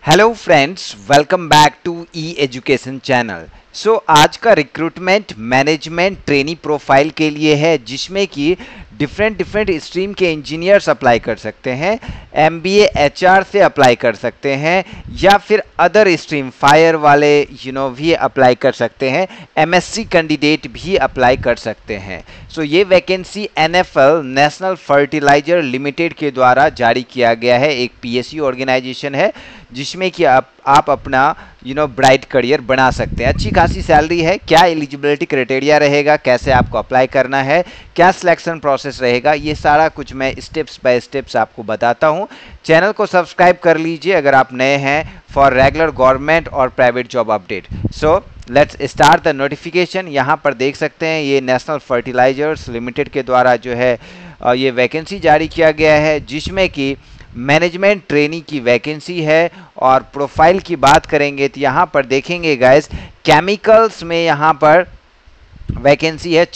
Hello friends, welcome back to E education channel. So आज का recruitment management trainee profile के लिए है, जिसमें कि डिफरेंट स्ट्रीम के इंजीनियर्स अप्लाई कर सकते हैं, एमबीए एचआर से अप्लाई कर सकते हैं, या फिर अदर स्ट्रीम फायर वाले भी अप्लाई कर सकते हैं, एमएससी कैंडिडेट भी अप्लाई कर सकते हैं। सो ये vacancy NFL national fertilizer limited के द्वारा जारी किया गया है। एक पीएसयू ऑर्गेनाइजेशन है जिसमें कि आप अपना ब्राइट करियर बना सकते हैं। अच्छी खासी सैलरी है। क्या एलिजिबिलिटी क्राइटेरिया रहेगा, कैसे आपको अप्लाई करना है, क्या सिलेक्शन प्रोसेस रहेगा, ये सारा कुछ मैं स्टेप्स बाय स्टेप्स आपको बताता हूँ। चैनल को सब्सक्राइब कर लीजिए अगर आप नए हैं फॉर रेगुलर गवर्नमेंट और private job update. So let's start the notification. यहाँ पर देख सकते हैं ये नेशनल फर्टिलाइजर्स लिमिटेड के द्वारा जो है ये वैकेंसी जारी किया गया है, जिसमें कि मैनेजमेंट ट्रेनी की वैकेंसी है। और प्रोफाइल की बात करेंगे तो यहाँ पर देखेंगे गाइस, केमिकल्स में यहाँ पर वैकेंसी है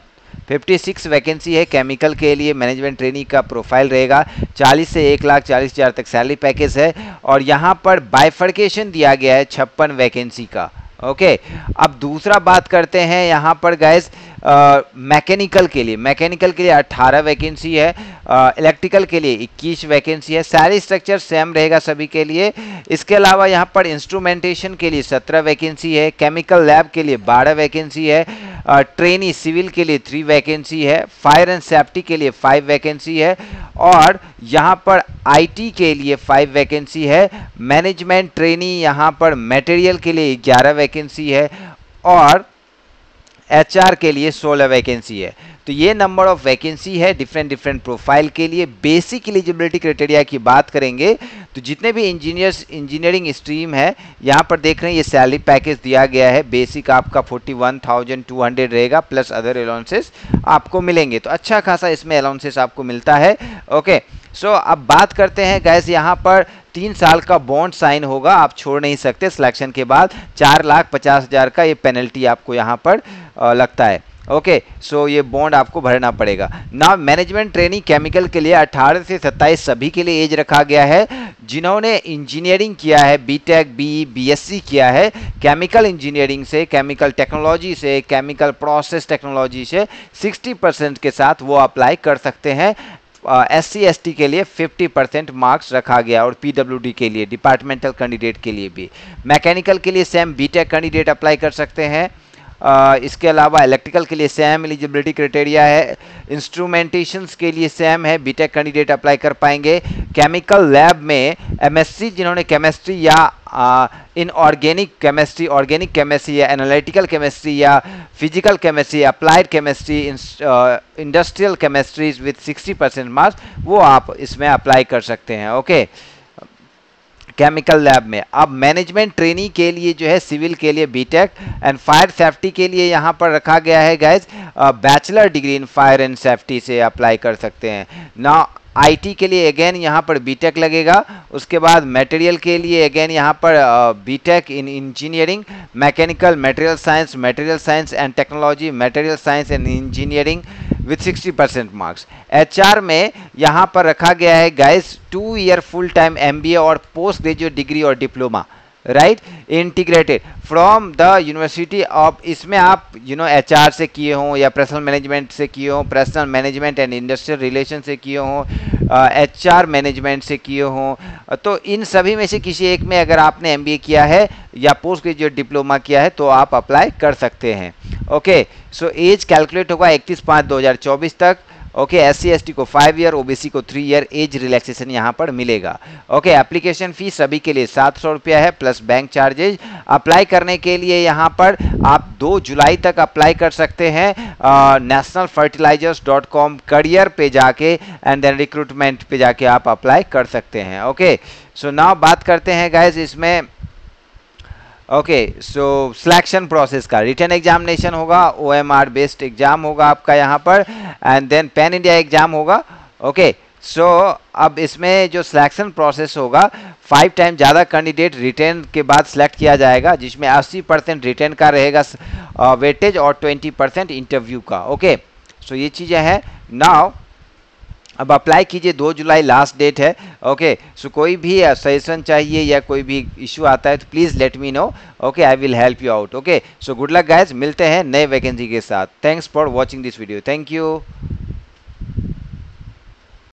56 वैकेंसी है केमिकल के लिए। मैनेजमेंट ट्रेनी का प्रोफाइल रहेगा। 40 से 1,40,000 तक सैलरी पैकेज है। और यहाँ पर बाइफर्केशन दिया गया है 56 वैकेंसी का। ओके, अब दूसरा बात करते हैं यहाँ पर गाइस मैकेनिकल के लिए 18 वैकेंसी है, इलेक्ट्रिकल के लिए 21 वैकेंसी है। सैलरी स्ट्रक्चर सेम रहेगा सभी के लिए। इसके अलावा यहाँ पर इंस्ट्रूमेंटेशन के लिए 17 वैकेंसी है, केमिकल लैब के लिए 12 वैकेंसी है, ट्रेनी सिविल के लिए 3 वैकेंसी है, फायर एंड सेफ्टी के लिए 5 वैकेंसी है, और यहाँ पर आईटी के लिए 5 वैकेंसी है। मैनेजमेंट ट्रेनी यहाँ पर मटेरियल के लिए 11 वैकेंसी है, और एचआर के लिए 16 वैकेंसी है। तो ये नंबर ऑफ वैकेंसी है डिफरेंट प्रोफाइल के लिए। बेसिक एलिजिबिलिटी क्राइटेरिया की बात करेंगे तो जितने भी इंजीनियरिंग स्ट्रीम है, यहाँ पर देख रहे हैं ये सैलरी पैकेज दिया गया है। बेसिक आपका 41,200 रहेगा, प्लस अदर अलाउंसेस आपको मिलेंगे। तो अच्छा खासा इसमें अलाउंसेस आपको मिलता है। ओके, सो अब बात करते हैं गैस, यहाँ पर 3 साल का बॉन्ड साइन होगा, आप छोड़ नहीं सकते। सिलेक्शन के बाद 4,50,000 का ये पेनल्टी आपको यहाँ पर लगता है। ओके, सो ये बॉन्ड आपको भरना पड़ेगा ना। मैनेजमेंट ट्रेनिंग केमिकल के लिए 18 से 27 सभी के लिए एज रखा गया है। जिन्होंने इंजीनियरिंग किया है, बीटेक बीई बीएससी किया है केमिकल इंजीनियरिंग से, केमिकल टेक्नोलॉजी से, केमिकल प्रोसेस टेक्नोलॉजी से, 60% के साथ वो अप्लाई कर सकते हैं। SC ST के लिए 50% मार्क्स रखा गया, और PWD के लिए, डिपार्टमेंटल कैंडिडेट के लिए भी। मैकेनिकल के लिए सेम बीटेक कैंडिडेट अप्लाई कर सकते हैं। इसके अलावा इलेक्ट्रिकल के लिए सेम एलिजिबिलिटी क्राइटेरिया है। इंस्ट्रूमेंटेशंस के लिए सेम है, बीटेक कैंडिडेट अप्लाई कर पाएंगे। केमिकल लैब में MSc जिन्होंने केमिस्ट्री या इनऑर्गेनिक केमिस्ट्री या एनालिटिकल केमिस्ट्री या physical chemistry, applied chemistry, industrial chemistry with 60% marks, वो आप इसमें अप्लाई कर सकते हैं। ओके, केमिकल लैब में। अब मैनेजमेंट ट्रेनी के लिए जो है सिविल के लिए बीटेक, एंड फायर सेफ्टी के लिए यहाँ पर रखा गया है guys bachelor degree in fire and safety से अप्लाई कर सकते हैं ना। आईटी के लिए अगेन यहाँ पर बीटेक लगेगा। उसके बाद मटेरियल के लिए अगेन यहाँ पर BTech in engineering, mechanical, material science and technology, material science and engineering with 60% marks. HR में यहाँ पर रखा गया है guys 2 year full time MBA और पोस्ट ग्रेजुएट डिग्री और diploma, right, integrated from the university of. इसमें आप HR से किए हों, या पर्सनल मैनेजमेंट से किए हों, personal management and industrial relation से किए हों, HR मैनेजमेंट से किए हों, तो इन सभी में से किसी एक में अगर आपने MBA किया है या पोस्ट ग्रेजुएट डिप्लोमा किया है तो आप अप्लाई कर सकते हैं। ओके, सो एज कैलकुलेट होगा 31/5/2024 तक। ओके, SC ST को 5 ईयर, OBC को 3 ईयर एज रिलैक्सेशन यहाँ पर मिलेगा। ओके, एप्लीकेशन फीस सभी के लिए 700 रुपया है, प्लस बैंक चार्जेज। अप्लाई करने के लिए यहाँ पर आप 2 जुलाई तक अप्लाई कर सकते हैं nationalfertilizers.com करियर पे जाके, एंड देन रिक्रूटमेंट पे जाके आप अप्लाई कर सकते हैं। ओके, सो नाउ बात करते हैं गाइज इसमें। ओके, सो सिलेक्शन प्रोसेस का रिटन एग्जामिनेशन होगा, OMR बेस्ड एग्जाम होगा आपका यहाँ पर, and then pan India exam होगा। ओके, सो अब इसमें जो सिलेक्शन प्रोसेस होगा, 5 टाइम ज़्यादा कैंडिडेट रिटन के बाद सिलेक्ट किया जाएगा, जिसमें 80% रिटन का रहेगा वेटेज और 20% इंटरव्यू का। ओके, सो ये चीज़ें हैं। नाउ अब अप्लाई कीजिए, 2 जुलाई लास्ट डेट है। ओके, सो कोई भी सजेशन चाहिए या कोई भी इशू आता है तो please let me know. Okay, I will help you out. Okay, so good luck guys, मिलते हैं नए वैकेंसी के साथ। Thanks for watching this video, thank you.